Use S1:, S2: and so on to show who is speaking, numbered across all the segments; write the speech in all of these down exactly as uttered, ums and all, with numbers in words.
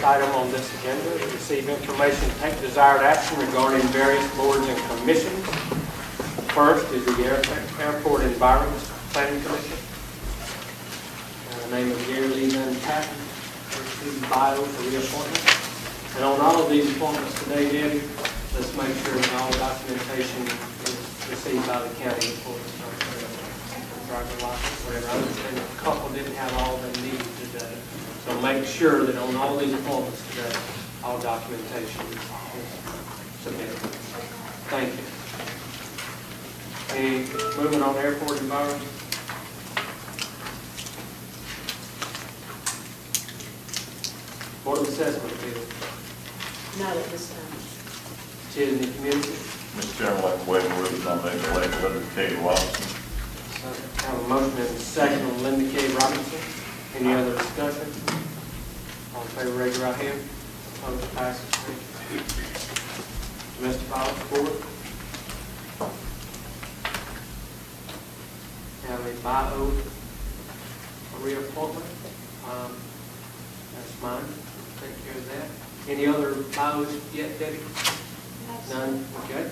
S1: item on this agenda is receive information, take desired action regarding various boards and commissions. First is the Air Airport Environment Planning Commission. Uh, the name of Gary Lee Van Patten, received bio for reappointment. And on all of these appointments today, Debbie, let's make sure that all documentation is received by the county before we start driver license, whatever. I understand a couple didn't have all they needed today. So make sure that on all these appointments today, all documentation is submitted. Thank you. Any movement on airport environment? Board of Assessment Appeal.
S2: Not at this time.
S1: Chisney Community.
S3: Mister Chairman, I'd like to waive the rules on the elect Linda K. Robinson.
S1: I have a motion and a second on Linda K. Robinson. Any other discussion? All in favor, raise your right hand. Opposed, passes. Domestic Violence Board. Have a bio reappointment. Um, that's mine. Take care of that. Any other bios yet, Debbie? None. Okay.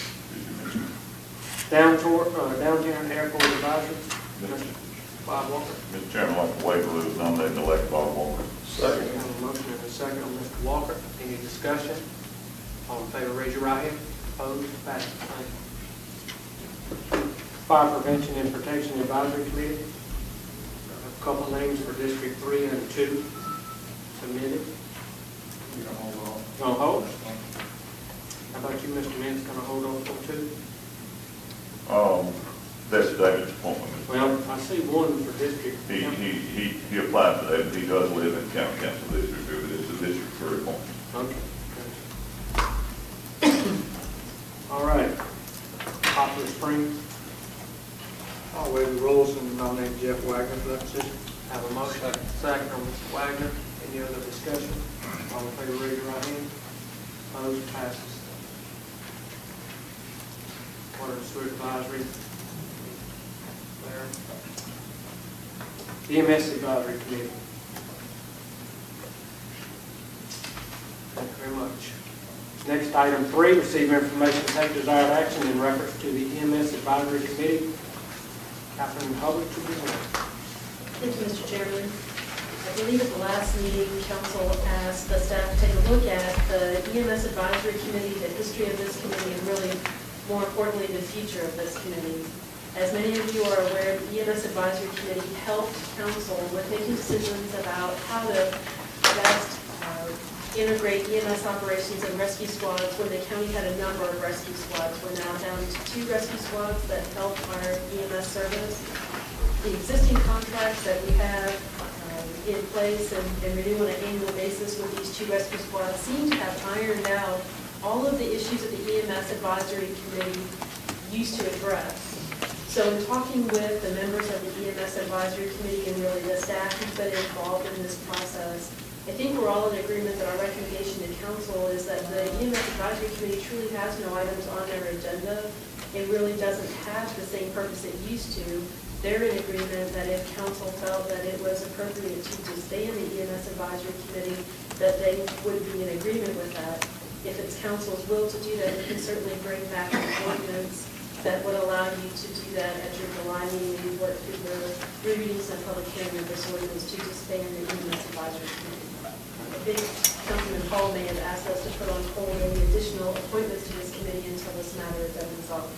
S1: Downtown, uh, downtown Airport Advisory. Mister Bob Walker.
S3: Mister Chairman, I'd like to waive the rules nominating elect Bob Walker.
S1: Second. I have a motion and a second on Mister Walker. Any discussion? All in favor, raise your right hand. Opposed? Passes. Thank you. Fire Prevention and Protection Advisory Committee. A couple names for District Three and Two submitted.
S4: You don't hold on.
S1: Gonna hold? How about you, Mister Mintz? Gonna hold on for two?
S3: Um, that's David's appointment.
S1: Well, I see one for District.
S3: He, he, he, he applied today, but he does live in County Council District two, but it's a District three appointment.
S1: Okay. All right. Poplar Springs.
S4: I'll waive the rules and nominate Jeff Wagner for that position.
S1: Have a motion, second on Mister Wagner. Any other discussion? All in favor, raise your right hand. Opposed, passes. Water and Sewer Advisory. There. E M S Advisory Committee. Thank you very much. Next, item three, receive information, take desired action in reference to the E M S Advisory Committee. Catherine Hubbard to present.
S2: Thank you, Mister Chairman. I believe at the last meeting, Council asked the staff to take a look at the E M S Advisory Committee, the history of this committee, and really, more importantly, the future of this committee. As many of you are aware, the E M S Advisory Committee helped Council with making decisions about how to best uh, integrate E M S operations and rescue squads when the county had a number of rescue squads. We're now down to two rescue squads that help our E M S service. The existing contracts that we have um, in place and, and renew on an annual basis with these two rescue squads seem to have ironed out all of the issues that the E M S Advisory Committee used to address. So in talking with the members of the E M S Advisory Committee and really the staff who's been involved in this process, I think we're all in agreement that our recommendation to Council is that the E M S Advisory Committee truly has no items on their agenda. It really doesn't have the same purpose it used to. They're in agreement that if Council felt that it was appropriate to disband the E M S Advisory Committee, that they would be in agreement with that. If it's Council's will to do that, we can certainly bring back an ordinance that would allow you to do that at your July meeting. We work through the three readings and public hearing of this ordinance to disband the E M S Advisory Committee. I think Councilman Paul may have asked us to put on hold any additional appointments to this committee until this matter is been resolved.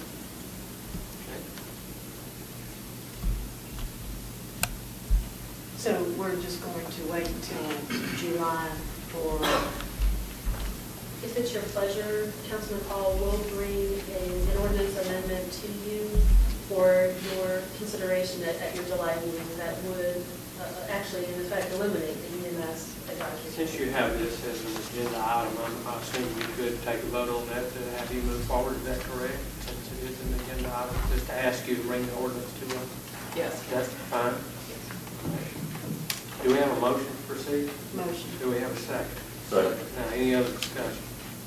S2: So we're just going to wait until July for... If it's your pleasure, Councilman Paul will bring a, an ordinance amendment to you for your consideration at, at your July meeting that would uh, actually, in effect, eliminate the E M S advisory.
S1: Since you have this as an agenda item, I assume you could take a vote on that to have you move forward. Is that correct? Since it is an agenda item, just to ask you to bring the ordinance to us?
S2: Yes.
S1: That's fine. Do we have a motion to proceed?
S2: Motion.
S1: Do we have a second?
S3: Second.
S1: Now, any other discussion?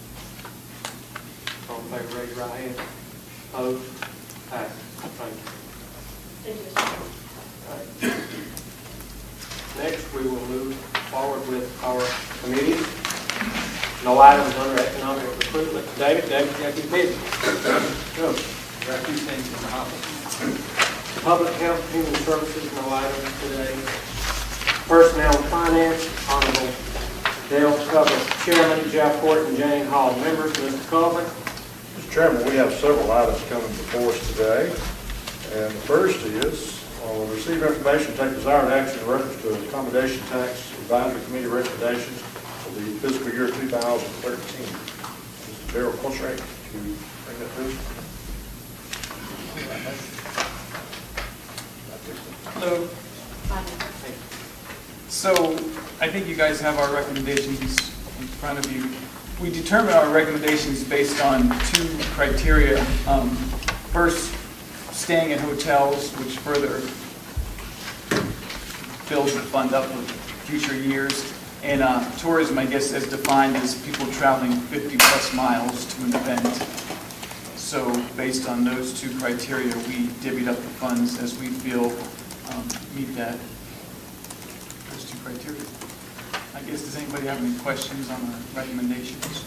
S1: All in favor, raise your right hand. Opposed? Passed. Thank you.
S2: Thank you, Mister Chairman.
S1: All right. Next, we will move forward with our committees. No items under economic recruitment. David, David, you have to be busy. Go.
S5: Got a few things in the office.
S1: Public health, human services, no items today. Personnel and finance, Honorable Dale Cover, Chairman, Jeff Horton, Jane Hall, members, Mister Colvin.
S6: Mister Chairman, we have several items coming before us today. And the first is, uh, receive information, take desired action in reference to accommodation tax advisory committee recommendations for the fiscal year two thousand thirteen. Mister Darrell Coltrane, to bring that through.
S5: Hello. So I think you guys have our recommendations in front of you. We determine our recommendations based on two criteria. Um, first, staying in hotels, which further builds the fund up for future years. And uh, tourism, I guess, as defined as people traveling fifty plus miles to an event. So based on those two criteria, we divvied up the funds as we feel um, meet that, those two criteria. I guess, does anybody have any questions on our recommendations?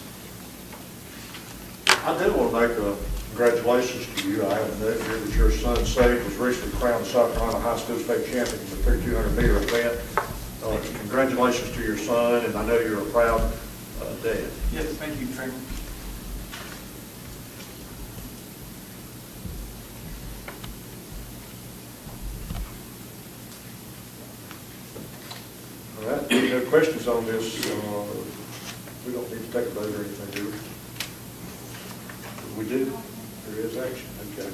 S6: I did want to make a congratulations to you. I have noted here that your son, Sage, was recently crowned South Carolina High School State Champion in the thirty-two hundred meter event. Uh, congratulations to your son, and I know you're a proud uh, dad.
S5: Yes, thank you, Trevor.
S6: All right, any no questions on this? Uh, we don't need to take a vote or anything, do we? We do? There is action, okay.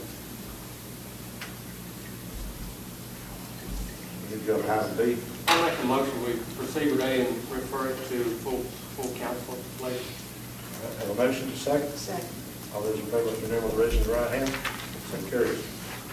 S6: We need to go to item B.
S1: I'll make a motion, we proceed with A and refer it to full, full council later.
S6: All right, have a motion, second?
S2: Second.
S6: All those in favor, let me know by raising the right hand. So carries.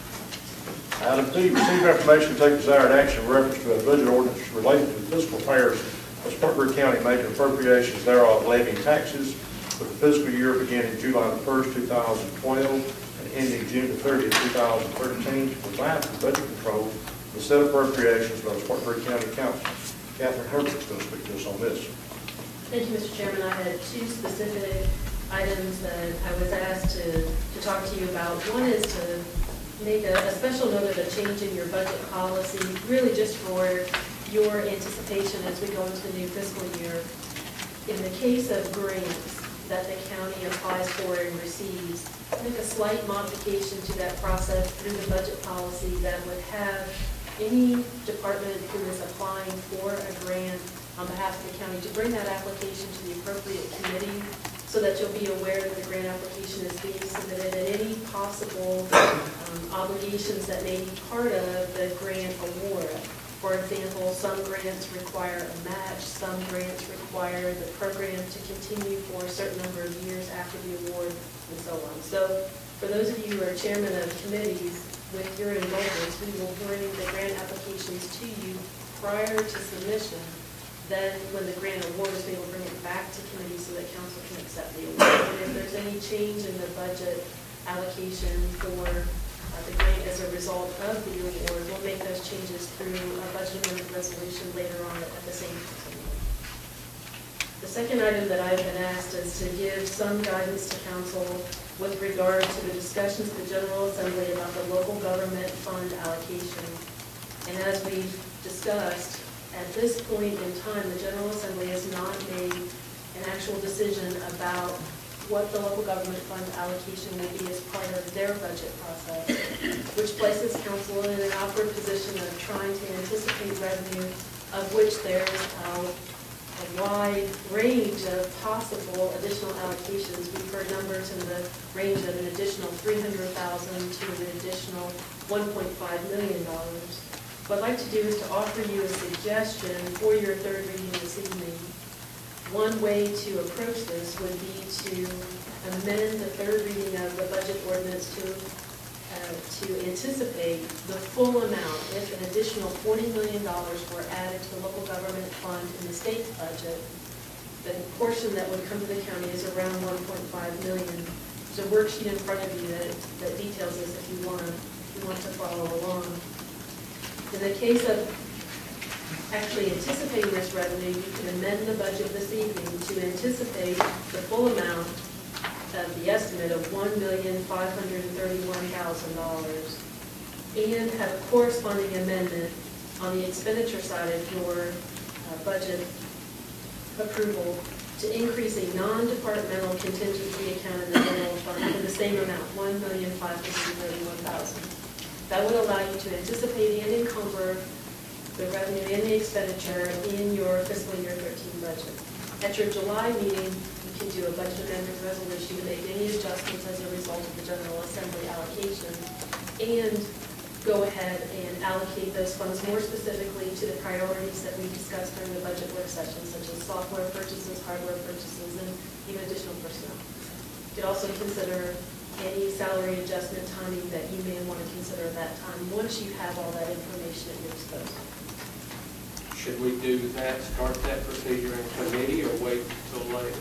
S6: Item D, receive information and take desired action in reference to a budget ordinance related to the fiscal affairs of Spartanburg County, making appropriations thereof, levying taxes for the fiscal year beginning July the first, two thousand twelve, and ending June the thirtieth, two thousand thirteen, to provide for budget control the said appropriations by the Spartanburg County Council. Catherine Herbert is going to speak to us on this.
S2: Thank you, Mister Chairman. I had two specific items that I was asked to, to talk to you about. One is to make a, a special note of a change in your budget policy, really just for your anticipation as we go into the new fiscal year. In the case of grants that the county applies for and receives, make a slight modification to that process through the budget policy that would have any department who is applying for a grant on behalf of the county to bring that application to the appropriate committee so that you'll be aware that the grant application is being submitted and any possible um, obligations that may be part of the grant award. For example, some grants require a match, some grants require the program to continue for a certain number of years after the award, and so on. So for those of you who are chairman of committees, with your enrollments, we will bring the grant applications to you prior to submission. Then when the grant award is, we will bring it back to committee so that council can accept the award. And if there's any change in the budget allocation for uh, the grant as a result of the award, we'll make those changes through a budget amendment resolution later on at the same time. The second item that I've been asked is to give some guidance to council with regard to the discussions of the General Assembly about the local government fund allocation. And as we've discussed, at this point in time, the General Assembly has not made an actual decision about what the local government fund allocation will be as part of their budget process, which places council in an awkward position of trying to anticipate revenue, of which there's a, a wide range of possible additional allocations. We've heard numbers in the range of an additional three hundred thousand dollars to an additional one point five million dollars. What I'd like to do is to offer you a suggestion for your third reading this evening. One way to approach this would be to amend the third reading of the budget ordinance to uh, to anticipate the full amount if an additional forty million dollars were added to the local government fund in the state's budget. The portion that would come to the county is around one point five million dollars. There's a worksheet in front of you that, that details this if you want to if you want to follow along. In the case of actually anticipating this revenue, you can amend the budget this evening to anticipate the full amount of the estimate of one million five hundred thirty-one thousand dollars and have a corresponding amendment on the expenditure side of your uh, budget approval to increase a non-departmental contingency account in the general fund in the same amount, one million five hundred thirty-one thousand dollars. That would allow you to anticipate and encumber the revenue and the expenditure in your fiscal year thirteen budget. At your July meeting, you can do a budget amendment resolution to make any adjustments as a result of the General Assembly allocation and go ahead and allocate those funds more specifically to the priorities that we discussed during the budget work session, such as software purchases, hardware purchases, and even additional personnel. You could also consider any salary adjustment timing that you may want to consider at that time once you have all that information at your disposal.
S1: Should we do that, start that procedure in committee, or wait until later?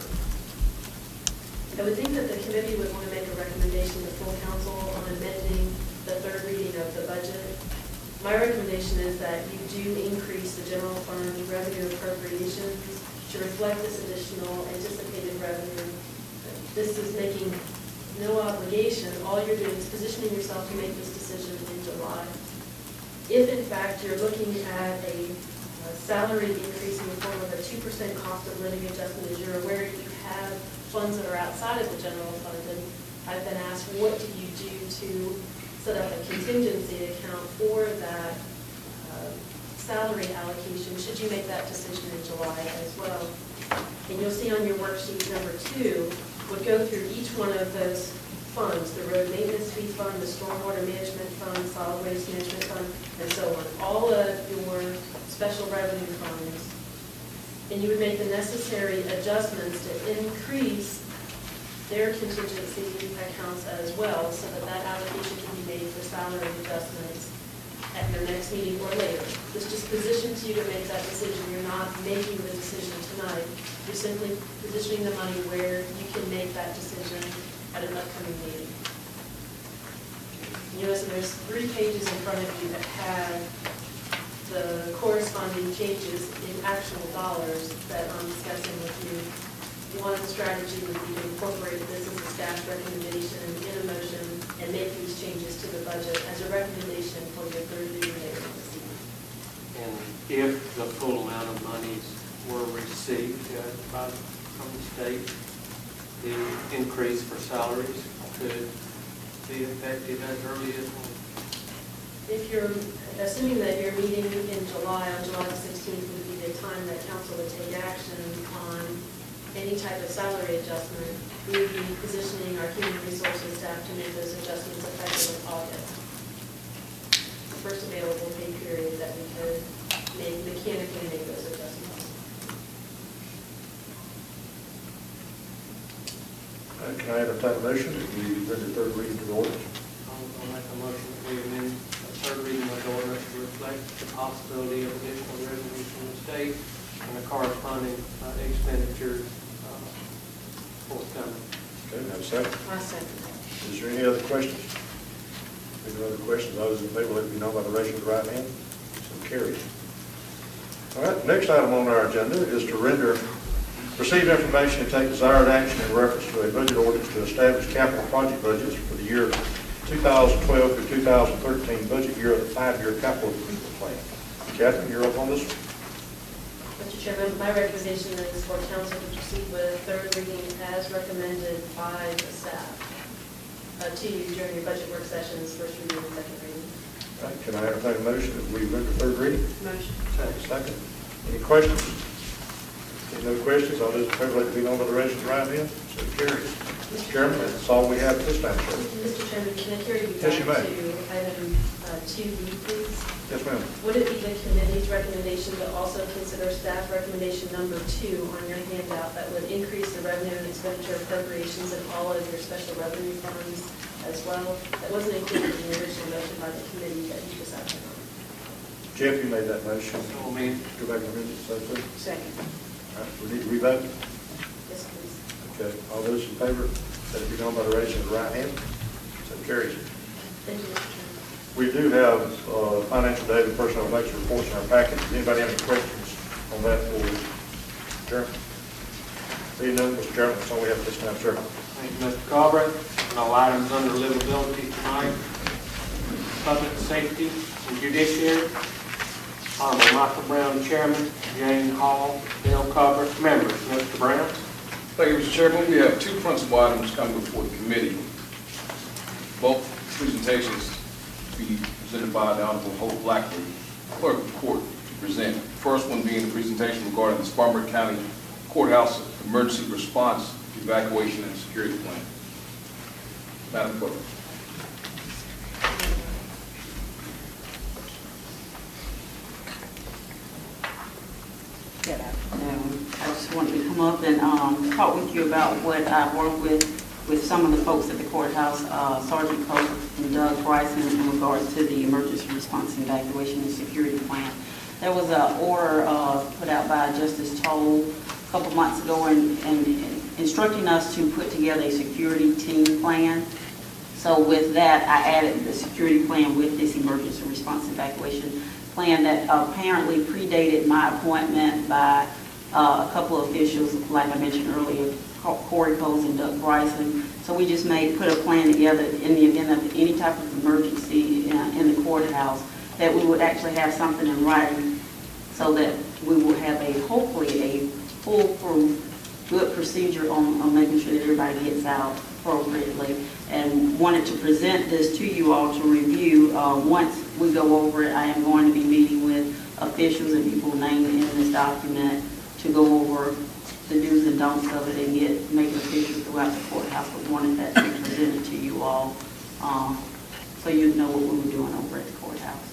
S2: I would think that the committee would want to make a recommendation to full council on amending the third reading of the budget. My recommendation is that you do increase the general fund revenue appropriations to reflect this additional anticipated revenue. This is making no obligation. All you're doing is positioning yourself to make this decision in July. If in fact you're looking at a uh, salary increase in the form of a two percent cost of living adjustment, as you're aware you have funds that are outside of the general fund, and I've been asked, what do you do to set up a contingency account for that uh, salary allocation, should you make that decision in July as well. And you'll see on your worksheet number two, we'll go through each one of those funds, the road maintenance fee fund, the stormwater management fund, solid waste management fund, and so on. All of your special revenue funds. And you would make the necessary adjustments to increase their contingency accounts as well, so that that allocation can be made for salary adjustments at your next meeting or later. This just positions you to make that decision. You're not making the decision tonight. You're simply positioning the money where you can make that decision at an upcoming meeting. You notice that there's three pages in front of you that have the corresponding changes in actual dollars that I'm discussing with you. One strategy would be to incorporate this as a staff recommendation in a motion and make these changes to the budget as a recommendation for your third reading later this evening.
S1: And if the full amount of monies were received uh, by, from the state, the increase for salaries could be effective as early as when?
S2: If you're assuming that your meeting in July, on July the sixteenth, would be the time that council would take action on any type of salary adjustment, we would be positioning our human resources staff to make those adjustments effective in August. The first available pay period that we could make mechanically make those adjustments.
S6: Uh, Can I entertain a motion that we render third reading to the ordinance?
S1: I'll I'll make a motion that we amend the third reading of the ordinance to reflect the possibility of additional revenue from the state and the corresponding uh, expenditures uh, forthcoming.
S6: Okay, have a second.
S2: My second.
S6: Is there any other questions? Any other questions? Those in favor, let it be known by the raising of the right hand. So carried. All right, the next item on our agenda is to render, receive information and take desired action in reference to a budget ordinance to establish capital project budgets for the year two thousand twelve through two thousand thirteen budget year of the five-year capital improvement plan. Catherine, you're up on this one.
S2: Mister Chairman, my recommendation is for council to proceed with third reading as recommended by the staff uh, to you during your budget work sessions, first reading and second reading.
S6: All right, can I entertain a motion that we render third reading?
S2: Motion.
S6: Second. Any questions? If no questions, all those in favor, let it be known by the raising of the right hand. So carries. Mister Chairman, that's all we have at this time, sir.
S2: Mister Chairman, can I carry you
S6: Yes,
S2: back
S6: you may.
S2: to item uh, two B, please?
S6: Yes, ma'am.
S2: Would it be the committee's recommendation to also consider staff recommendation number two on your handout that would increase the revenue and expenditure appropriations in all of your special revenue funds as well? That wasn't included in the original motion by the committee that you just acted on.
S6: Jeff, you made that motion.
S1: So, I mean,
S6: Go back and read it, so please.
S2: Second.
S6: All right, we need to revote.
S2: Yes, please.
S6: Okay, all those in favor, let it be known by the raising of the right hand. So carries.
S2: Thank you, Mister Chairman.
S6: We do have uh, financial data, personnel nature reports in our package. Does anybody have any questions on that for Chairman? Seeing none, Mister Chairman, that's all we have at this time, sir.
S1: Thank you, Mister Carver. No items under livability tonight. Public safety and judiciary. Honorable Michael Brown, Chairman. Jane Hall, Bill Carver, members. Mister Brown.
S7: Thank you, Mister Chairman. We have two principal items coming before the committee. Both presentations to be presented by the Honorable Hope Blackley, Clerk of Court, to present. The first one being the presentation regarding the Spartanburg County Courthouse Emergency Response Evacuation and Security Plan. Madam Clerk.
S8: Good afternoon. I just wanted to come up and um, talk with you about what I worked with with some of the folks at the courthouse, uh, Sergeant Cope and Doug Bryson, in regards to the emergency response and evacuation and security plan. There was an order uh, put out by Justice Toll a couple months ago and, and instructing us to put together a security team plan. So with that, I added the security plan with this emergency response and evacuation plan that apparently predated my appointment by uh, a couple of officials, like I mentioned earlier, Corey Coles and Doug Bryson. So we just made, put a plan together in the event of any type of emergency in, in the courthouse, that we would actually have something in writing so that we will have a, hopefully a foolproof, good procedure on, on making sure that everybody gets out appropriately. And wanted to present this to you all to review. Uh, once we go over it, I am going to be meeting with officials and people named in this document to go over the do's and don'ts of it and get make it official throughout the courthouse. But wanted that to be presented to you all, um, so you know what we were doing over at the courthouse.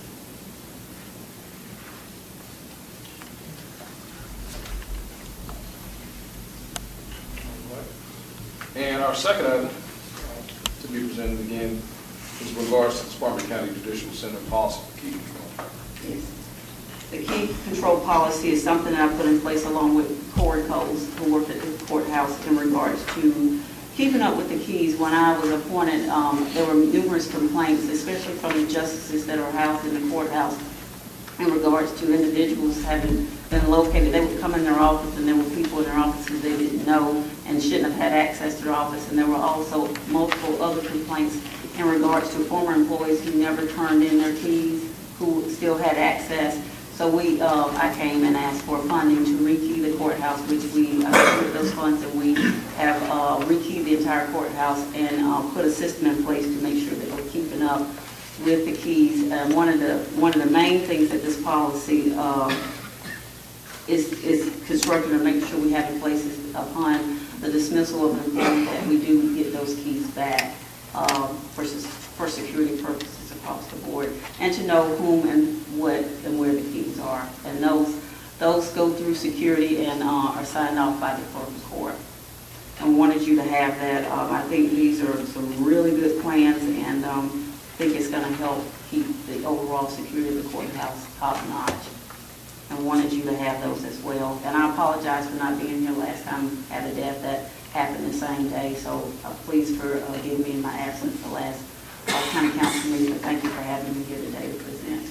S7: And our second item to be presented again is in regards to the Spartanburg County Judicial Center policy for key control.
S8: Yes. The key control policy is something that I put in place along with Corey Coles, who worked at the courthouse, in regards to keeping up with the keys. When I was appointed, um, there were numerous complaints, especially from the justices that are housed in the courthouse, in regards to individuals having been located. They would come in their office and there were people in their offices they didn't know and shouldn't have had access to their office. And there were also multiple other complaints in regards to former employees who never turned in their keys, who still had access. So we, uh, I came and asked for funding to rekey the courthouse, which we uh, put those funds, and we have uh, rekeyed the entire courthouse and uh, put a system in place to make sure that we're keeping up with the keys. And one of the one of the main things that this policy uh, is is constructed to make sure we have in place is upon the dismissal of an employee that we do get those keys back uh, for for security purposes across the board, and to know whom and what and where the keys are. And those those go through security and uh, are signed off by the clerk of court. And wanted you to have that. Um, I think these are some really good plans, and um, I think it's going to help keep the overall security of the courthouse top notch. And wanted you to have those as well. And I apologize for not being here last time. I had a death that happened the same day, so uh, please forgive me in my absence the last uh, county council meeting. But thank you for having me here today to present.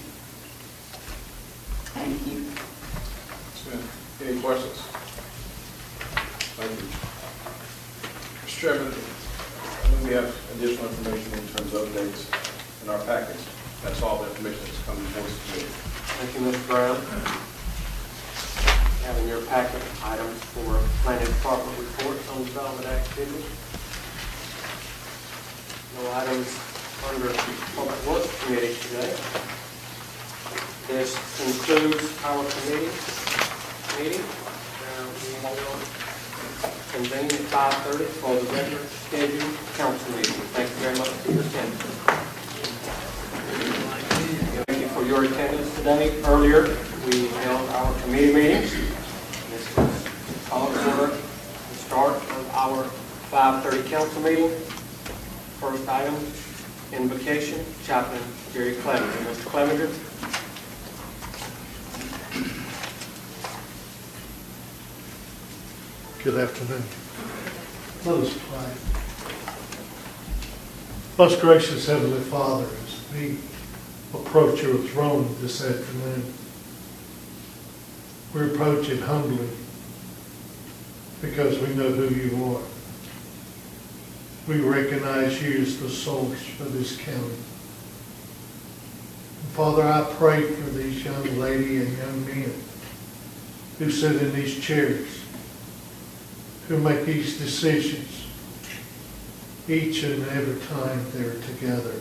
S8: Thank you.
S7: Any questions? Thank you. Mister Chairman, we have additional information in terms of updates in our package. That's all the information that's coming before us today.
S1: Thank you, Mister Brown. You have in your packet items for planning department reports on development activities. No items under Public Works Committee today. This concludes our committee meeting. Uh, we will convene at five thirty for the regular scheduled council meeting. Thank you very much for your attendance. Thank you for your attendance today. Earlier, we held our committee meetings. This is called to order the start of our five thirty council meeting. First item, invocation, Chaplain Jerry Clevenger. Mister Clevenger.
S9: Good afternoon. Let us pray. Most gracious Heavenly Father, as we approach your throne this afternoon. We approach it humbly because we know who you are. We recognize you as the source for this county. And Father, I pray for these young lady and young men who sit in these chairs, who make these decisions each and every time they're together.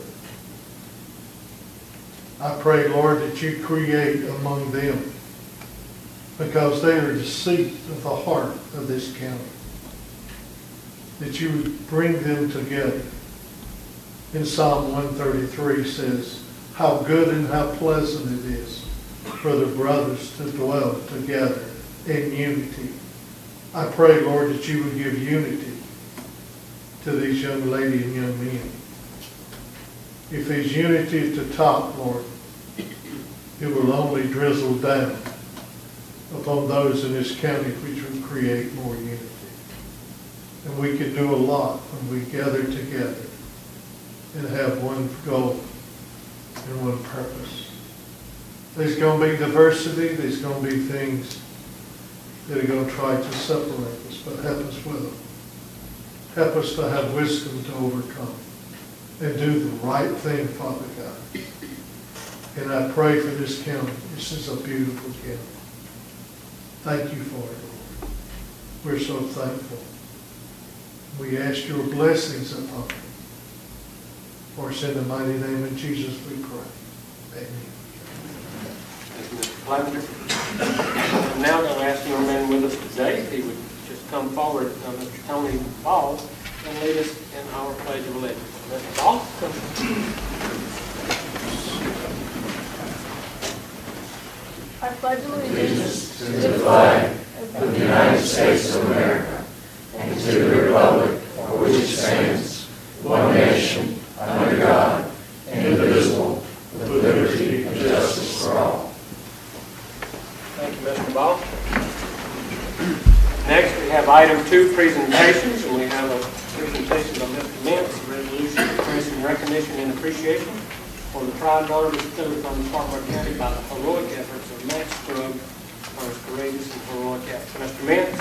S9: I pray, Lord, that you create among them, because they are the seat of the heart of this county, that you would bring them together. In Psalm one thirty-three says, how good and how pleasant it is for the brothers to dwell together in unity. I pray, Lord, that you would give unity to these young lady and young men. If there's unity at the top, Lord, it will only drizzle down upon those in this county, which will create more unity. And we can do a lot when we gather together and have one goal and one purpose. There's going to be diversity. There's going to be things that are going to try to separate us, but help us with them. Help us to have wisdom to overcome and do the right thing, Father God. And I pray for this county. This is a beautiful county. Thank you for it, Lord. We're so thankful. We ask your blessings upon it. For it's in the mighty name of Jesus we pray. Amen.
S1: Thank you, Mister Clevenger. I'm now going to ask the young man with us today if he would just come forward, uh, Mister Tony Ball, and lead us in our pledge of allegiance. Mister Ball, come.
S10: I pledge allegiance to the flag of the United States of America and to the republic for which it stands, one nation, under God, indivisible, with liberty and justice for all.
S1: Thank you, Mister Ball. Next, we have item two, presentations, and we have a presentation by Mister Mintz, resolution expressing recognition and appreciation for the pride and honor bestowed upon Spartanburg County by the heroic efforts of Matt Scruggs for his courageous and heroic acts. Mister Mintz.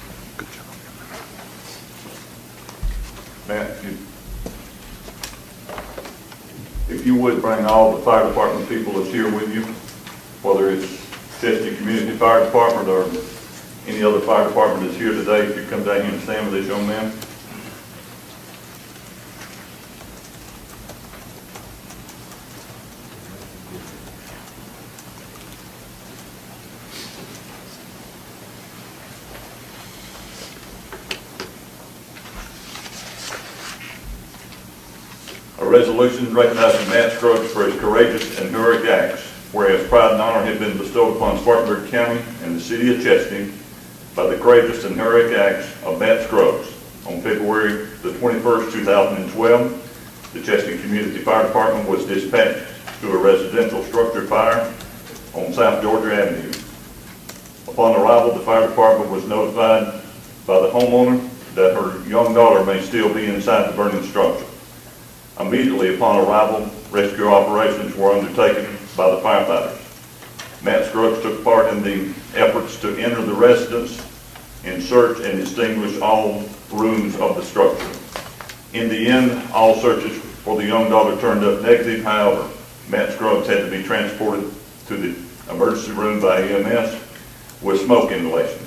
S3: Matt, if you, if you would bring all the fire department people that's here with you, whether it's Chesty Community Fire Department or any other fire department that's here today, if you come down here and stand with this young man. A resolution recognizing Matt Scruggs for his courageous and heroic acts, whereas pride and honor have been bestowed upon Spartanburg County and the city of Chesty by the courageous and heroic acts of Matt Scruggs. On February the twenty-first, two thousand twelve, the Chesty Community Fire Department was dispatched to a residential structure fire on South Georgia Avenue. Upon arrival, the fire department was notified by the homeowner that her young daughter may still be inside the burning structure. Immediately upon arrival, rescue operations were undertaken by the firefighters. Matt Scruggs took part in the efforts to enter the residence and search and extinguish all rooms of the structure. In the end, all searches for the young daughter turned up negative. However, Matt Scruggs had to be transported to the emergency room by E M S with smoke inhalation.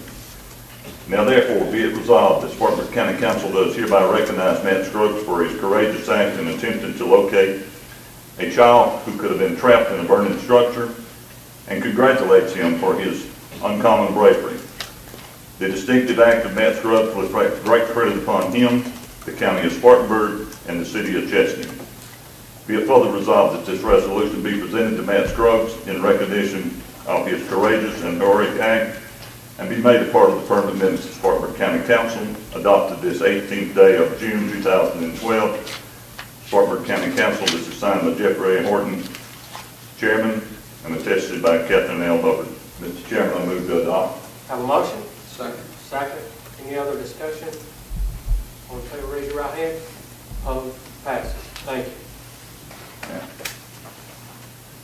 S3: Now therefore be it resolved that Spartanburg County Council does hereby recognize Matt Scruggs for his courageous act in attempting to locate a child who could have been trapped in a burning structure, and congratulates him for his uncommon bravery. The distinctive act of Matt Scruggs was great credit upon him, the county of Spartanburg, and the city of Chesty. Be it further resolved that this resolution be presented to Matt Scruggs in recognition of his courageous and heroic act, and be made a part of the permanent minutes of Spartanburg County Council, adopted this eighteenth day of June two thousand twelve. Spartanburg County Council, this is signed by Jeffrey A. Horton, Chairman, and attested by Catherine L. Hubbard. Mister Chairman, I move to adopt.
S1: Have a motion?
S7: Second.
S1: Second. Any other discussion? All in favor, raise your right hand. Opposed? Passes. Thank you.
S3: Yeah.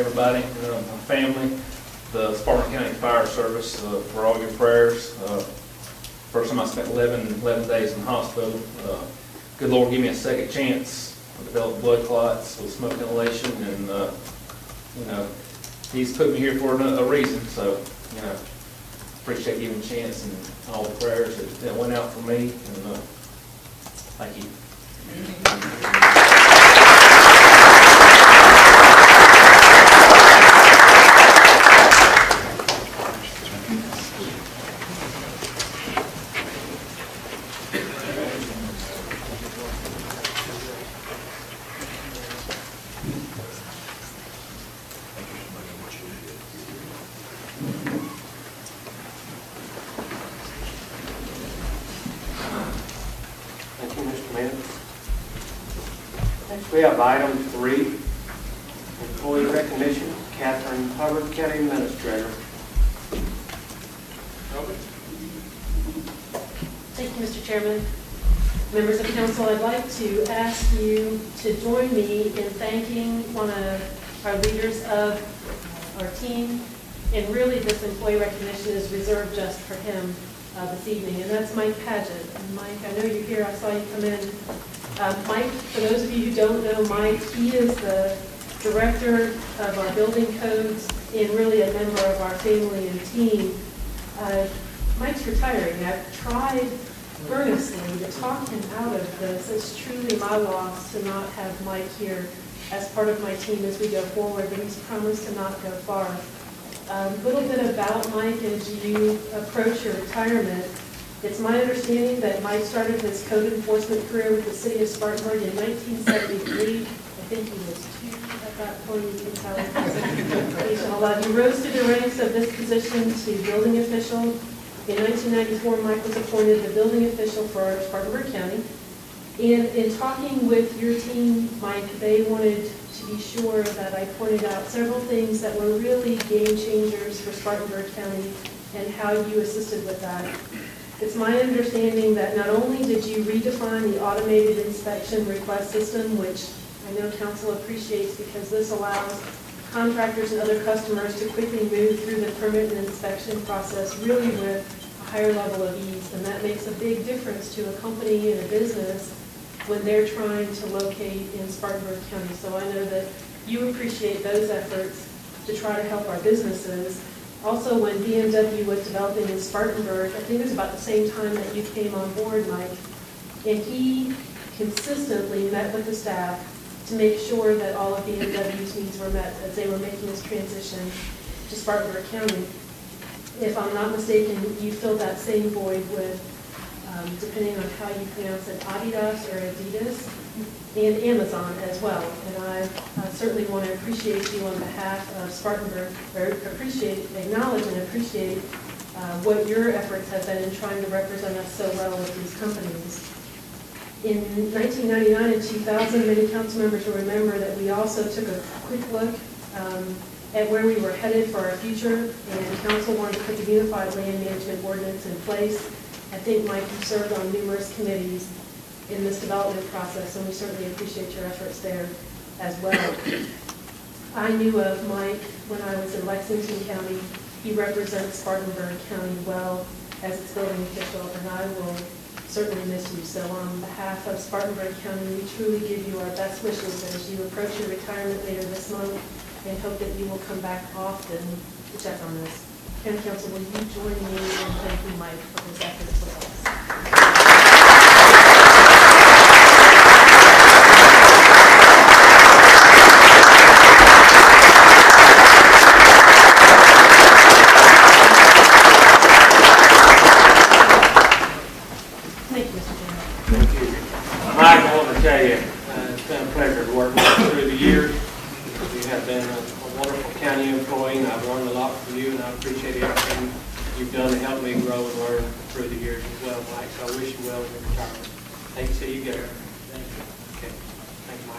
S11: everybody, uh, my family, the Spartanburg County Fire Service, uh, for all your prayers. Uh, first time I spent eleven, eleven days in the hospital. Uh, good Lord, give me a second chance. I developed blood clots with smoke inhalation, and uh, you know, He's put me here for a, a reason. So, you know, appreciate giving a chance and all the prayers that, that went out for me. And uh, thank you.
S1: Thank you, Mister Mayor. Next, we have item three, employee recognition, Catherine Hubbard, County Administrator. Robert?
S2: Thank you, Mister Chairman. Members of council, I'd like to ask you to join me in thanking one of our leaders of our team. And really, this employee recognition is reserved just for him uh, this evening, and that's Mike Paget. And Mike, I know you're here. I saw you come in. Uh, Mike, for those of you who don't know Mike, he is the director of our building codes and really a member of our family and team. Uh, Mike's retiring. I've tried earnestly to talk him out of this. It's truly my loss to not have Mike here as part of my team as we go forward, but he's promised to not go far. A little bit about Mike as you approach your retirement. It's my understanding that Mike started his code enforcement career with the city of Spartanburg in nineteen seventy-three. I think he was two at that point. You can tell he's eleven. He rose through the ranks of this position to building official. In nineteen ninety-four, Mike was appointed the building official for Spartanburg County. And in talking with your team, Mike, they wanted to be sure that I pointed out several things that were really game changers for Spartanburg County and how you assisted with that. It's my understanding that not only did you redefine the automated inspection request system, which I know council appreciates because this allows contractors and other customers to quickly move through the permit and inspection process really with a higher level of ease, and that makes a big difference to a company and a business when they're trying to locate in Spartanburg County. So I know that you appreciate those efforts to try to help our businesses. Also, when B M W was developing in Spartanburg, I think it was about the same time that you came on board, Mike, and he consistently met with the staff to make sure that all of B M W's needs were met as they were making this transition to Spartanburg County. If I'm not mistaken, you filled that same void with Um, depending on how you pronounce it, Adidas or Adidas, and Amazon as well. And I uh, certainly want to appreciate you on behalf of Spartanburg, or appreciate, acknowledge and appreciate uh, what your efforts have been in trying to represent us so well with these companies. In nineteen ninety-nine and two thousand, many council members will remember that we also took a quick look um, at where we were headed for our future, and council wanted to put the unified land management ordinance in place. I think, Mike, you served on numerous committees in this development process, and we certainly appreciate your efforts there as well. I knew of Mike when I was in Lexington County. He represents Spartanburg County well as its building official, and I will certainly miss you. So on behalf of Spartanburg County, we truly give you our best wishes as you approach your retirement later this month, and hope that you will come back often to check on this. County Council, will you join me in thanking Mike for his efforts with us? Thank you, Mister Chairman.
S1: Thank you. Mike, I want to tell you, uh, it's been a pleasure to work with you through the years. You have been a, a wonderful county employee, and I've learned a lot from you, and I appreciate everything you've done to help me grow and learn through the years as well, Mike. So I wish you well in your retirement. Thank you. See you get there. Thank you. Okay. Thank you,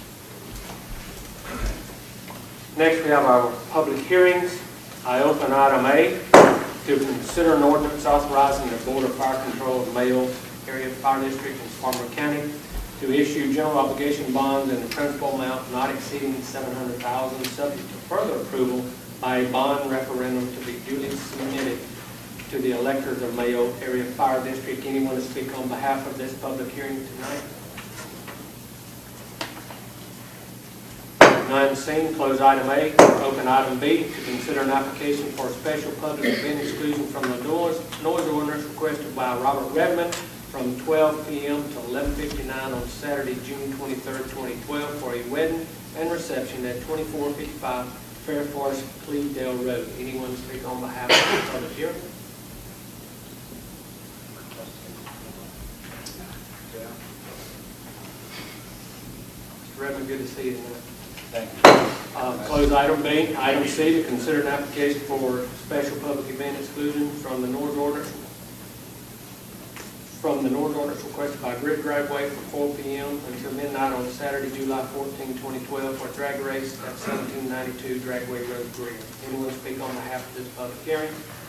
S1: Mike. Next, we have our public hearings. I open item A to consider an ordinance authorizing the Board of Fire Control of Mayo Area Fire District in Spartanburg County to issue general obligation bonds in a principal amount not exceeding seven hundred thousand dollars, subject to further approval by a bond referendum to be duly submitted to the electors of Mayo Area Fire District. Anyone to speak on behalf of this public hearing tonight? None seen, close item A. Open item B, to consider an application for a special public event exclusion from the noise, noise ordinance requested by Robert Redmond from twelve p m to eleven fifty-nine on Saturday, June twenty-third, twenty twelve for a wedding and reception at twenty-four fifty-five Fair Forest, Clevedale Road. Anyone speak on behalf of the public hearing? Mister Redmond, good to see you tonight.
S11: Thank you.
S1: Uh, close item B. Item C, to consider an application for special public event exclusion from the noise ordinance from the noise ordinance requested by Grid Dragway from four p m until midnight on Saturday, July fourteenth, twenty twelve for a drag race at seventeen ninety-two Dragway Road, Greer. Anyone speak on behalf of this public hearing?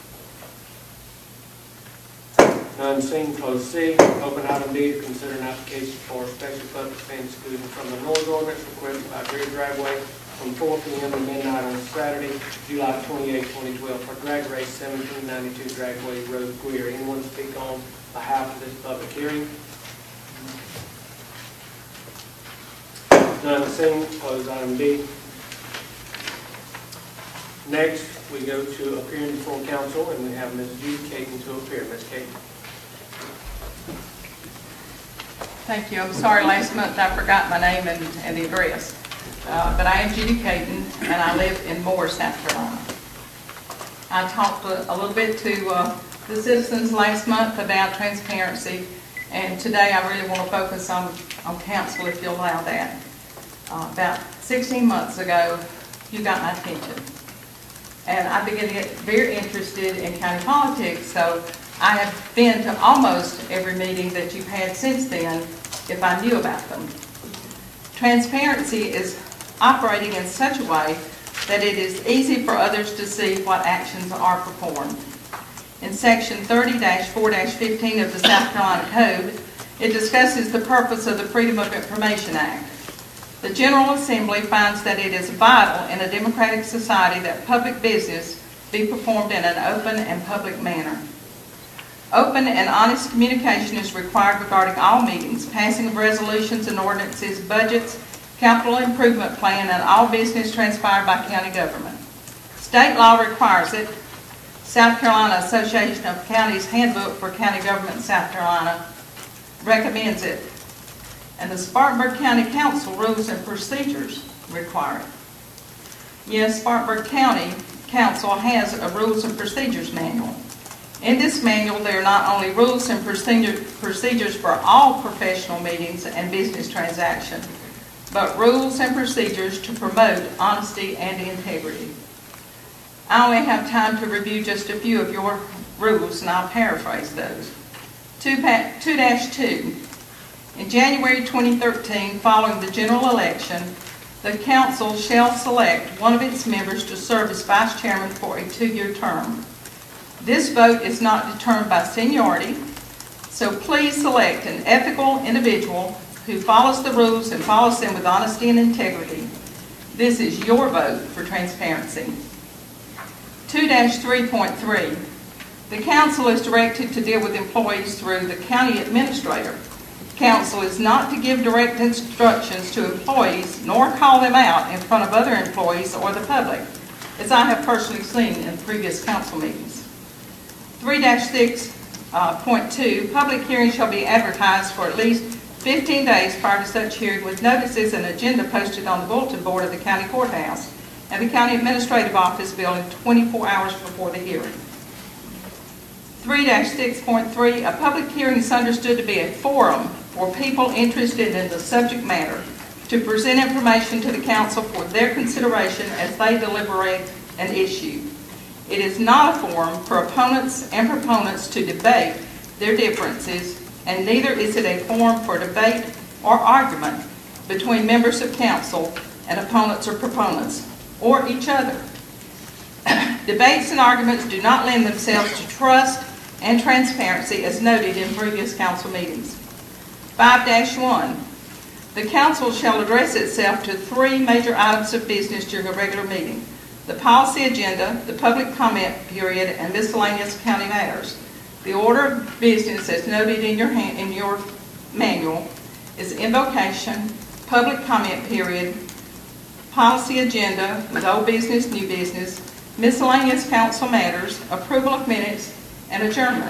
S1: None seen, close C. Open item D, to consider an application for special public event exclusion from the noise ordinance requested by Grid Dragway from four p m to midnight on Saturday, July twenty-eighth, twenty twelve for drag race seventeen ninety-two Dragway Road, Greer. Anyone speak on behalf of this public hearing? None seen, close item D. Next, we go to appearing before council, and we have Miz Judy Caton to appear. Miz Caton.
S12: Thank you. I'm sorry, last month I forgot my name and, and the address. Uh, but I am Judy Caton, and I live in Moore, South Carolina. I talked a, a little bit to uh, the citizens last month about transparency, and today I really want to focus on, on council, if you'll allow that. Uh, about sixteen months ago, you got my attention, and I began to get very interested in county politics, so I have been to almost every meeting that you've had since then, if I knew about them. Transparency is operating in such a way that it is easy for others to see what actions are performed. In section thirty dash four dash fifteen of the South Carolina Code, it discusses the purpose of the Freedom of Information Act. The General Assembly finds that it is vital in a democratic society that public business be performed in an open and public manner. Open and honest communication is required regarding all meetings, passing of resolutions and ordinances, budgets, capital improvement plan, and all business transpired by county government. State law requires it. South Carolina Association of Counties Handbook for County Government in South Carolina recommends it. And the Spartanburg County Council Rules and Procedures require it. Yes, Spartanburg County Council has a Rules and Procedures manual. In this manual, there are not only rules and procedure, procedures for all professional meetings and business transactions, but rules and procedures to promote honesty and integrity. I only have time to review just a few of your rules, and I'll paraphrase those. two dash two. In January twenty thirteen, following the general election, the council shall select one of its members to serve as vice chairman for a two-year term. This vote is not determined by seniority, so please select an ethical individual who follows the rules and follows them with honesty and integrity. This is your vote for transparency. two dash three point three. The council is directed to deal with employees through the county administrator. Council is not to give direct instructions to employees nor call them out in front of other employees or the public, as I have personally seen in previous council meetings. three dash six point two, public hearings shall be advertised for at least fifteen days prior to such hearing, with notices and agenda posted on the bulletin board of the county courthouse and the county administrative office building twenty-four hours before the hearing. three dash six point three, a public hearing is understood to be a forum for people interested in the subject matter to present information to the council for their consideration as they deliberate an issue. It is not a forum for opponents and proponents to debate their differences, and neither is it a forum for debate or argument between members of council and opponents or proponents, or each other. Debates and arguments do not lend themselves to trust and transparency as noted in previous council meetings. five dash one, The council shall address itself to three major items of business during a regular meeting: the policy agenda, the public comment period, and miscellaneous county matters. The order of business, as noted in your, hand, in your manual, is invocation, public comment period, policy agenda with old business, new business, miscellaneous council matters, approval of minutes, and adjournment.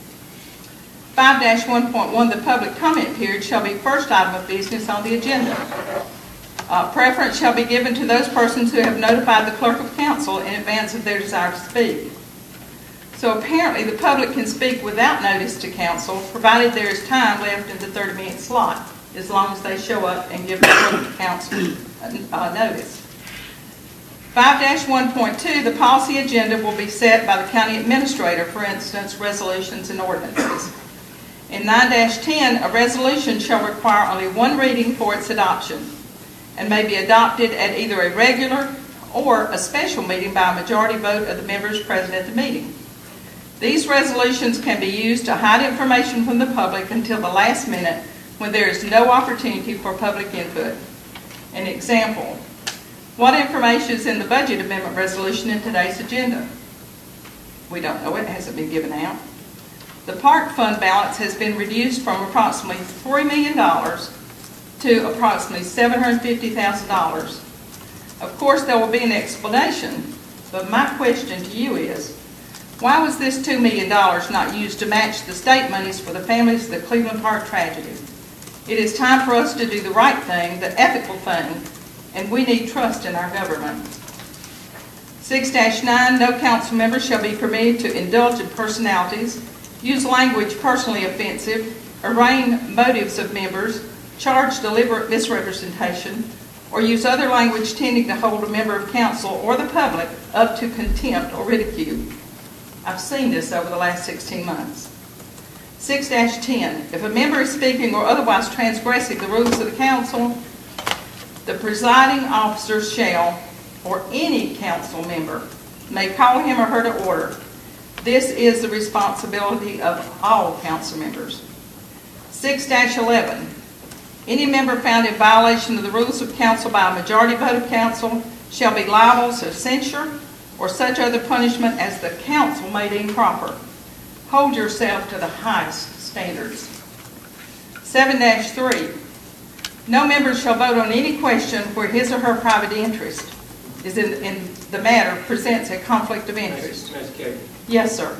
S12: five dash one point one, the public comment period shall be first item of business on the agenda. Uh, preference shall be given to those persons who have notified the clerk of council in advance of their desire to speak. So apparently the public can speak without notice to council, provided there is time left in the thirty minute slot, as long as they show up and give the clerk of council uh, notice. five dash one point two, the policy agenda will be set by the county administrator, for instance, resolutions and ordinances. In nine dash ten, a resolution shall require only one reading for its adoption and may be adopted at either a regular or a special meeting by a majority vote of the members present at the meeting. These resolutions can be used to hide information from the public until the last minute when there is no opportunity for public input. An example: what information is in the budget amendment resolution in today's agenda? We don't know. It hasn't been given out. The park fund balance has been reduced from approximately three million dollars to approximately seven hundred fifty thousand dollars. Of course, there will be an explanation, but my question to you is, why was this two million dollars not used to match the state monies for the families of the Cleveland Park tragedy? It is time for us to do the right thing, the ethical thing, and we need trust in our government. six dash nine, no council member shall be permitted to indulge in personalities, use language personally offensive, arraign motives of members, charge deliberate misrepresentation, or use other language tending to hold a member of council or the public up to contempt or ridicule. I've seen this over the last sixteen months. six dash ten, if a member is speaking or otherwise transgressing the rules of the council, the presiding officer shall, or any council member, may call him or her to order. This is the responsibility of all council members. six dash eleven, any member found in violation of the rules of council by a majority vote of council shall be liable to censure or such other punishment as the council may deem proper. Hold yourself to the highest standards. seven dash three, no member shall vote on any question where his or her private interest is in, in the matter presents a conflict of interest.
S1: Miz Katie,
S12: Yes, sir.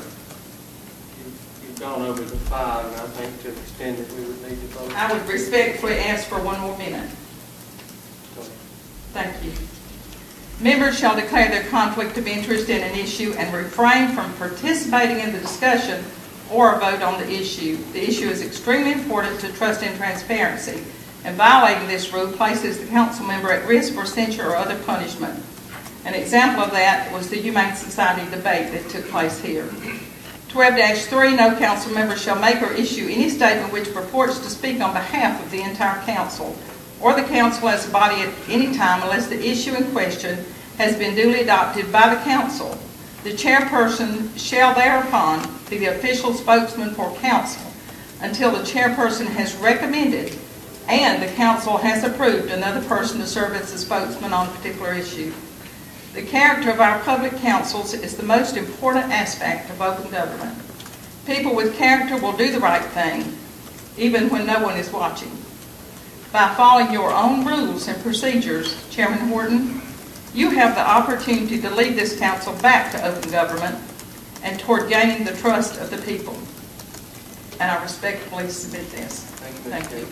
S1: you- you've gone over the five, and I think to extend it, we would need to vote.
S12: I would respectfully ask for one more minute.
S1: Go ahead.
S12: Thank you. Members shall declare their conflict of interest in an issue and refrain from participating in the discussion or a vote on the issue. The issue is extremely important to trust and transparency, and violating this rule places the council member at risk for censure or other punishment. An example of that was the Humane Society debate that took place here. twelve dash three, no council member shall make or issue any statement which purports to speak on behalf of the entire council or the council as a body at any time unless the issue in question has been duly adopted by the council. The chairperson shall thereupon be the official spokesman for council until the chairperson has recommended and the council has approved another person to serve as the spokesman on a particular issue. The character of our public councils is the most important aspect of open government. People with character will do the right thing, even when no one is watching. By following your own rules and procedures, Chairman Horton, you have the opportunity to lead this council back to open government and toward gaining the trust of the people. And I respectfully submit this.
S1: Thank you, Miz
S12: Thank
S1: Katie.
S12: you.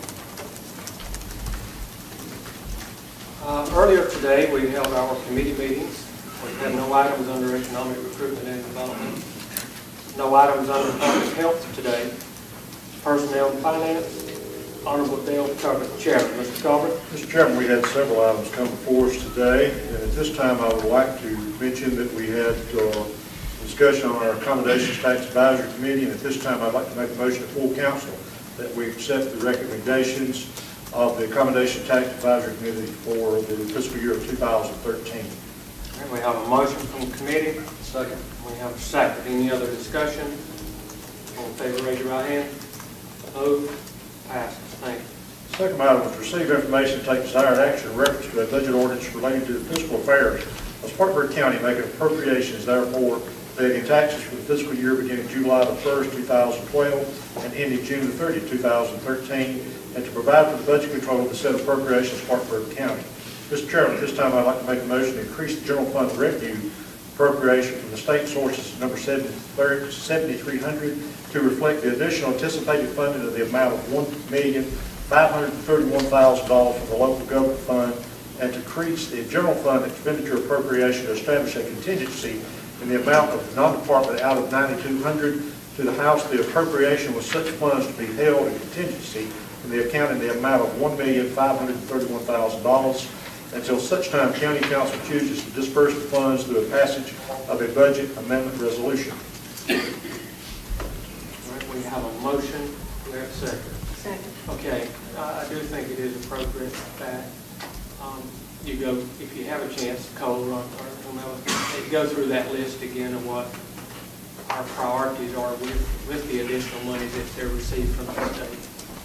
S1: Uh, Earlier today, we held our committee meetings. We had no items under economic recruitment and development. No items under public health today. Personnel and finance. Honorable Dale Corbett, Chairman. Mister Corbett.
S6: Mister Chairman, we had several items come before us today, and at this time I would like to mention that we had uh, discussion on our Accommodations Tax Advisory Committee, and at this time I'd like to make a motion to full council that we accept the recommendations of the Accommodation Tax Advisory Committee for the fiscal year of two thousand thirteen.
S1: And we have a motion from the committee. Second. We have a second. Any other discussion? All in favor, raise your right hand. Opposed? Passes. Thank you.
S6: Second item is receive information and take desired action in reference to a budget ordinance relating to the fiscal affairs of Spartanburg County, making appropriations therefore levying taxes for the fiscal year beginning July the first, two thousand twelve, and ending June the thirtieth, two thousand thirteen, and to provide for the budget control of the said appropriations of Spartanburg County. Mister Chairman, at this time I'd like to make a motion to increase the general fund revenue appropriation from the state sources number seventy-three hundred to reflect the additional anticipated funding of the amount of one million five hundred thirty-one thousand dollars from the local government fund, and to increase the general fund expenditure appropriation to establish a contingency in the amount of non-department out of ninety-two hundred to the House the appropriation with such funds to be held in contingency in the account in the amount of one million five hundred thirty-one thousand dollars until such time county council chooses to disperse the funds through a passage of a budget amendment resolution.
S1: All right, we have a motion. Do we have a second?
S2: Second.
S1: Okay, uh, I do think it is appropriate that um, you go, if you have a chance, Cole or whomever, you go through that list again of what our priorities are with, with the additional money that they're received from the state.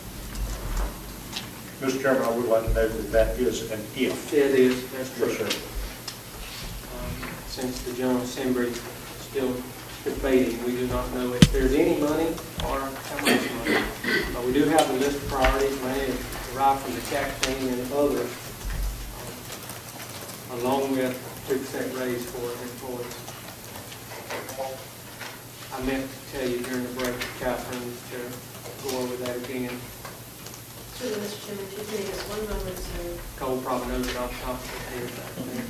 S6: Mister Chairman, I would like to note that that is an if.
S1: It is, that's true.
S6: Yes, sir.
S1: Um, Since the General Assembly is still debating, we do not know if there's any money or how much money. But we do have a list of priorities, money derived from the tax lien and others, um, along with two percent raise for employees. I meant to tell you during the break, Catherine, to go over that again.
S2: So, Mister Chairman, if you could give us one moment to...
S1: Cole probably knows it off the top of his head back there.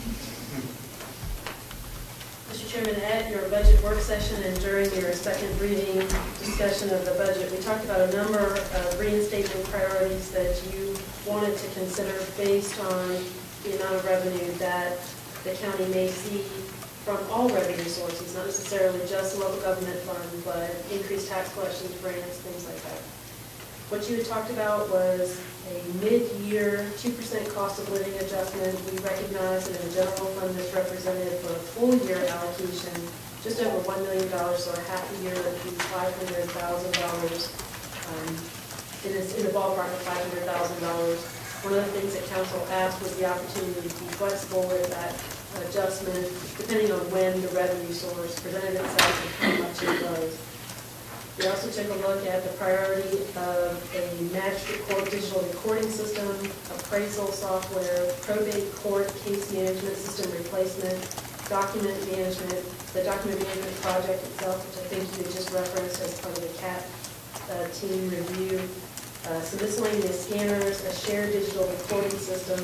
S2: Mister Chairman, at your budget work session and during your second reading discussion of the budget, we talked about a number of reinstatement priorities that you wanted to consider based on the amount of revenue that the county may see from all revenue sources, not necessarily just local government funds, but increased tax collections, grants, things like that. What you had talked about was a mid-year two percent cost of living adjustment. We recognize that in the general fund that's represented for a full year allocation, just over one million dollars, so a half a year would be five hundred thousand dollars. Um, it is in the ballpark of five hundred thousand dollars. One of the things that council asked was the opportunity to be flexible with that adjustment, depending on when the revenue source presented itself and how much it was. We also took a look at the priority of a magistrate court digital recording system, appraisal software, probate court case management system replacement, document management, the document management project itself, which I think you had just referenced as part of the C A T uh, team review, uh, some miscellaneous scanners, a shared digital recording system,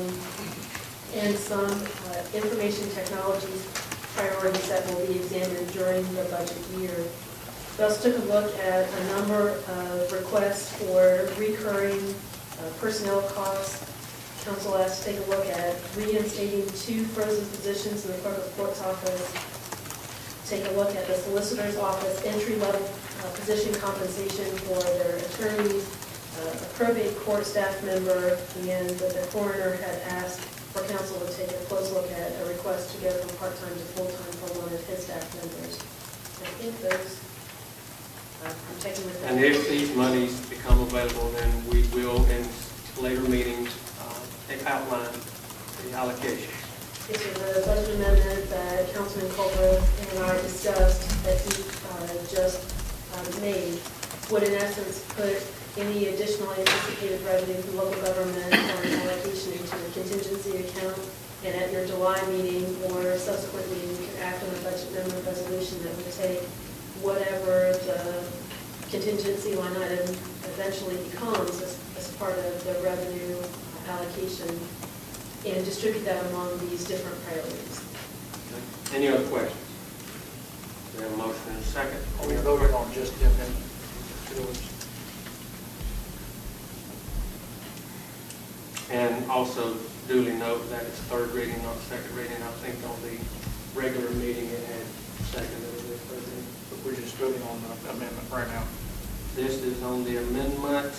S2: and some uh, information technologies priorities that will be examined during the budget year. We also took a look at a number of requests for recurring uh, personnel costs. Council asked to take a look at reinstating two frozen positions in the clerk of court's office. Take a look at the solicitor's office entry-level uh, position compensation for their attorneys, uh, a probate court staff member, and the coroner had asked for council to take a close look at a request to go from part-time to full-time for one of his staff members. I think those. I'm taking with that.
S1: And if these monies become available, then we will, in later meetings, uh, outline the allocation.
S2: Yes, sir. The budget amendment that Councilman Colbert and I discussed that he uh, just uh, made would in essence put any additional anticipated revenue from local government on allocation into a contingency account. And at your July meeting or subsequently, you can act on a budget amendment resolution that would take whatever the contingency line item eventually becomes as, as part of the revenue allocation and distribute that among these different priorities.
S1: Okay. Any other questions? We have a motion and a second.
S4: Are we voting on just the amendment?
S1: And also duly note that it's third reading, not second reading. I think on the regular meeting it had second and it was third reading.
S4: But we're just voting on the amendment right now.
S1: This is on the amendment.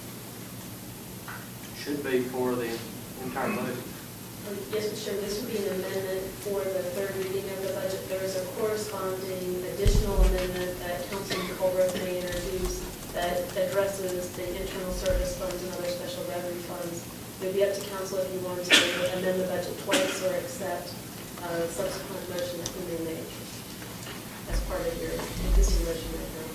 S1: Should be for the entire budget.
S2: Um, Yes, Mister Chairman, this would be an amendment for the third reading of the budget. There is a corresponding additional amendment that Councilman Colbert may introduce that addresses the internal service funds and other special revenue funds. It would be up to council if you wanted to amend the budget twice or accept a subsequent motion that can be made as part of your existing motion right now.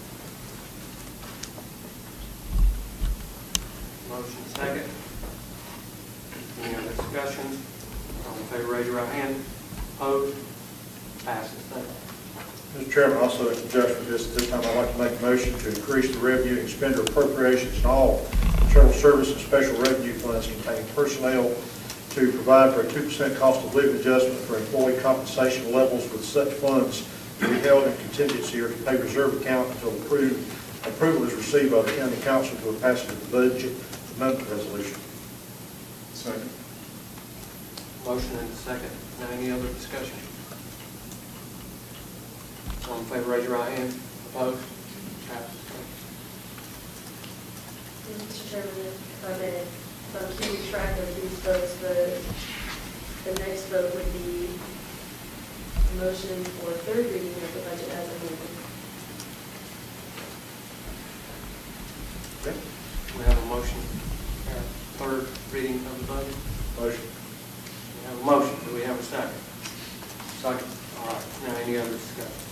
S1: Motion second. Any other discussions? All in favor, raise your right hand. Opposed? Passes. Thank you.
S6: Mister Chairman, also in conjunction with this, at this time, I'd like to make a motion to increase the revenue and expenditure appropriations in all internal service and special revenue funds containing personnel to provide for a two percent cost of living adjustment for employee compensation levels with such funds to be held in contingency or to pay reserve account until approved, approval is received by the county council to the passage of the budget amendment resolution.
S5: Second.
S1: Motion and a second. Now, any other discussion? All in favor, raise your right hand. Opposed? Passes.
S2: Mister Chairman, if I may, if I'm keeping track of these votes, the, the next vote would be a motion for third reading of the budget as amended.
S1: Okay. We have a motion, uh, third reading of the budget.
S6: Motion.
S1: We have a motion. Do we have a second? Second. All right. Now, any other discussion?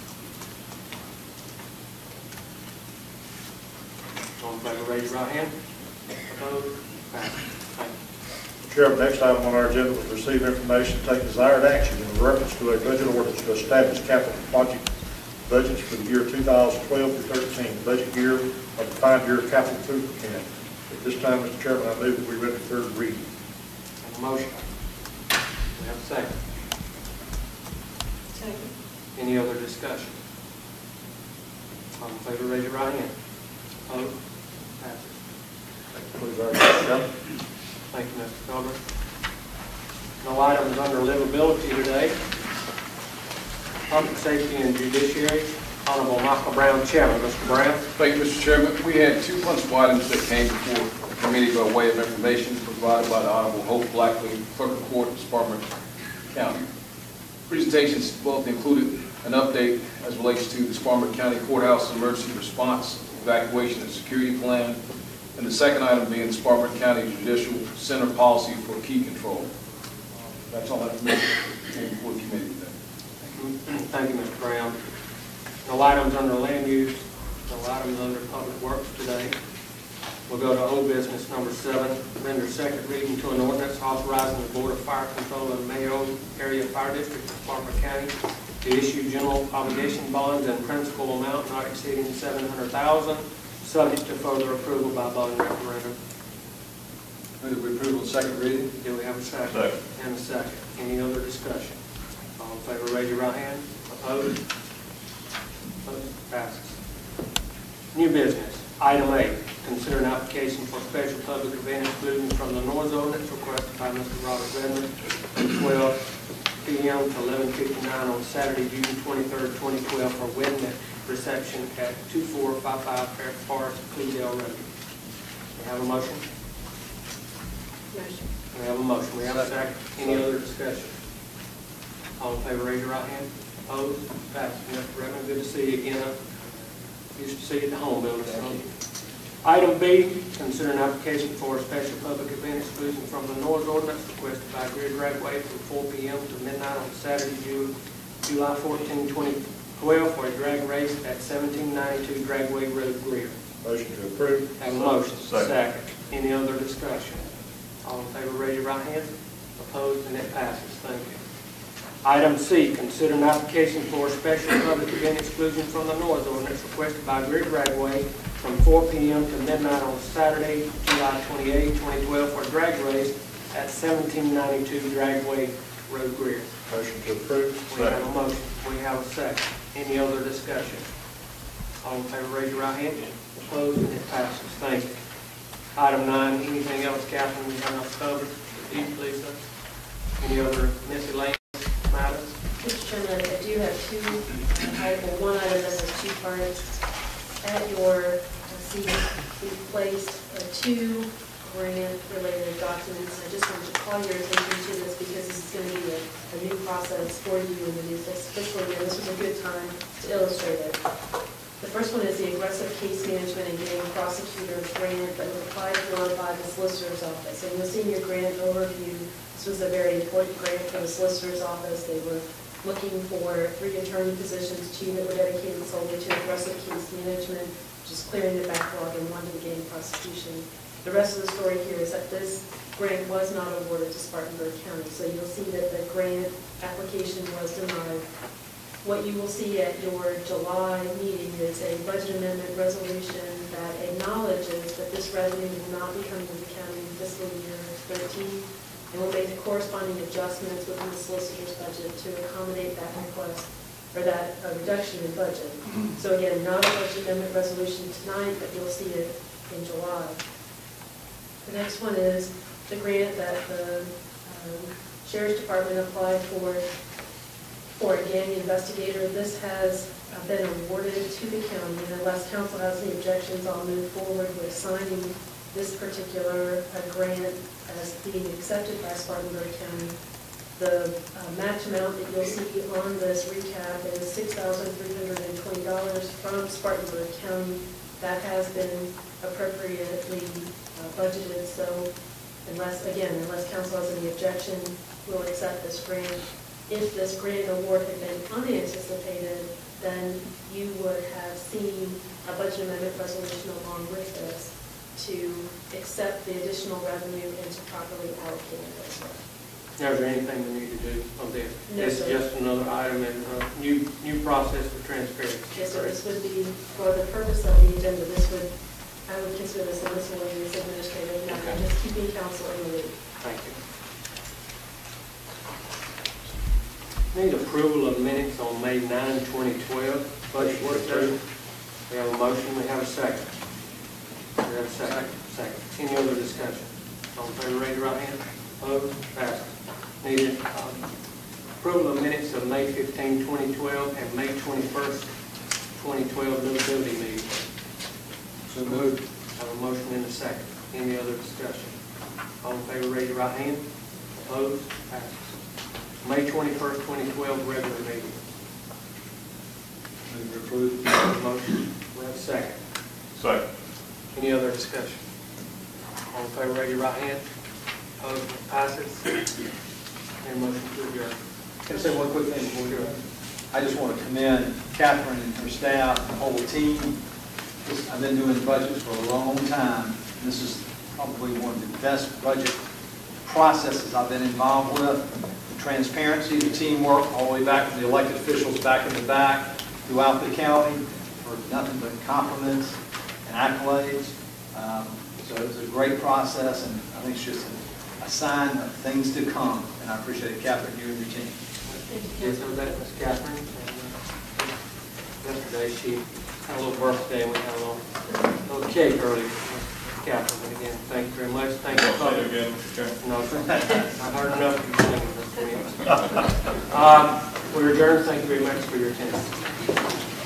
S1: All in favor, raise your right hand. Opposed? Passes. Thank you.
S6: Chairman, next item on our agenda was receive information, take desired action in reference to a budget ordinance to establish capital project budgets for the year two thousand twelve through thirteen, the budget year of the five-year capital improvement plan. At this time, Mister Chairman, I move that we read the third reading.
S1: Have a motion. We have a second.
S2: Second.
S1: Any other discussion? All in favor, raise your right hand. Opposed? Passes.
S6: Please, our Chairman.
S1: Thank you, Mister Culver. No items under livability today. Public Safety and Judiciary, Honorable Michael Brown, Chairman. Mister Brown.
S7: Thank you, Mister Chairman. We had two principal items that came before the committee by way of information provided by the Honorable Hope Blackley, Clerk of Court of Spartanburg County. Presentations both included an update as relates to the Spartanburg County Courthouse Emergency Response Evacuation and Security Plan, and the second item being Spartanburg County Judicial Center Policy for Key Control. That's all that information came before the committee today.
S1: Thank you, Mister Brown. No items under land use, no items under public works today. We'll go to old business number seven, render second reading to an ordinance authorizing the Board of Fire Control of the Mayo Area Fire District of Spartanburg County to issue general obligation bonds and principal amount not exceeding seven hundred thousand dollars, subject to further approval by bond referendum.
S7: Move the approval of second reading.
S1: Do we have a second?
S3: Second.
S1: And a second. Any other discussion? All in favor, raise your right hand. Opposed? Opposed? Passes. New business. Item eight, consider an application for special public event exclusion from the noise ordinance requested by Mister Robert Redmond from twelve p m to eleven fifty-nine on Saturday, June twenty-third, twenty twelve for wedding reception at two four five five Fair Forest, Clevedale Road. We have a motion?
S2: Motion.
S1: We have a motion. We have a second. Any other discussion? All in favor, raise your right hand. Opposed? Passes. Mister Redmond, good to see you again. I used to see you at the home building. So. Item B, consider an application for a special public event exclusion from the noise ordinance requested by Greer Dragway from four p m to midnight on Saturday, June, July fourteenth, twenty twelve for a drag race at seventeen ninety-two Dragway Road, Greer.
S6: Motion to approve.
S1: Have a motion.
S3: Second.
S1: Second. Any other discussion? All in favor, raise your right hand. Opposed, and it passes. Thank you. Item C, consider an application for a special public event exclusion from the noise ordinance requested by Greer Dragway from four p m to midnight on Saturday, July twenty-eighth, twenty twelve for a drag race at seventeen ninety-two Dragway Road, Greer.
S6: Motion to approve.
S1: We have a motion. We have a second. Any other discussion? All in favor, raise your right hand. Opposed, and it passes. Thank you. Item nine, anything else, Catherine, you have covered? Repeat, please, sir. Any other miscellaneous matters?
S2: Mister Chairman, I do have two items, one item that has two parts. At your seat, we've placed uh, two grant-related documents. I just wanted to call your attention to this because this is going to be a, a new process for you in the new fiscal year. This was a good time to illustrate it. The The first one is the aggressive case management and getting prosecutor grant that was applied for by the solicitor's office. And you'll see in your grant overview, this was a very important grant for the solicitor's office. They were looking for three attorney positions, two that were dedicated solely to aggressive case management, just clearing the backlog, and one to gain prosecution. The rest of the story here is that this grant was not awarded to Spartanburg County. So you'll see that the grant application was denied. What you will see at your July meeting is a budget amendment resolution that acknowledges that this revenue will not be coming to the county in fiscal year thirteen, and will make the corresponding adjustments within the solicitor's budget to accommodate that request, or that uh, reduction in budget. So again, not a budget amendment resolution tonight, but you'll see it in July. The next one is the grant that the um, Sheriff's Department applied for for a gang investigator. This has uh, been awarded to the county, and unless council has any objections, I'll move forward with signing this particular uh, grant as being accepted by Spartanburg County. The uh, match amount that you'll see on this recap is six thousand three hundred twenty dollars from Spartanburg County. That has been appropriately uh, budgeted, so unless, again, unless council has any objection, we'll accept this grant. If this grant award had been unanticipated, then you would have seen a budget amendment resolution along with this to accept the additional revenue and to properly allocate it as well.
S1: Now, is there anything we need to do on this?
S2: No,
S1: It's
S2: sir.
S1: just another item and uh new, new process for transparency.
S2: Yes, so this would be, for the purpose of the agenda, this would, I would consider this a miscellaneous administrative matter,
S1: Okay.
S2: just keeping council in the loop.
S1: Thank you. Need approval of minutes on May ninth, twenty twelve, budget work session. We have a motion, we have a second. We have a second. Second. Any other discussion? All in favor, raise your right hand. Opposed? Passed. Needed um, approval of minutes of May fifteenth, twenty twelve, and May twenty-first, twenty twelve, livability meeting. So moved. Have a motion and a second. Any other discussion? All in favor, raise your right hand. Opposed? Passed. May twenty-first, twenty twelve, regular meeting.
S6: Move to approve.
S1: Motion, we have a second.
S3: Second.
S1: Any other discussion? All in favor, raise your right hand. Opposed? Passes. And motion to adjourn.
S13: Can I say one quick thing before we go? I just want to commend Catherine and her staff, the whole team. This- I've been doing budgets for a long time. This is probably one of the best budget processes I've been involved with. The transparency, the teamwork, all the way back from the elected officials back in the back throughout the county, for nothing but compliments and accolades. Um, so it was a great process, and I think it's just a, a sign of things to come. And I appreciate Catherine, you and your team.
S1: Yes, so that was Catherine. And, uh, Yesterday, she had a little birthday, and we had a little, little cake earlier. Catherine, but again, thank you very much. Thank you.
S3: Say it again, Mister Chairman.
S1: No, I've heard enough of you singing, Mister Williams. Um, we're adjourned. Thank you very much for your attendance.